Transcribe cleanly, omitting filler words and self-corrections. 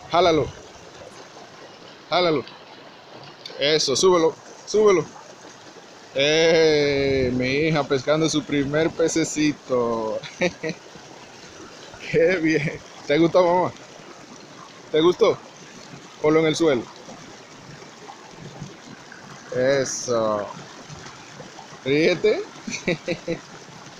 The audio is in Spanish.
Jálalo, jálalo. Eso, súbelo, súbelo. Mi hija pescando su primer pececito. Qué bien. ¿Te gustó, mamá? ¿Te gustó? Ponlo en el suelo. Eso. Ríete.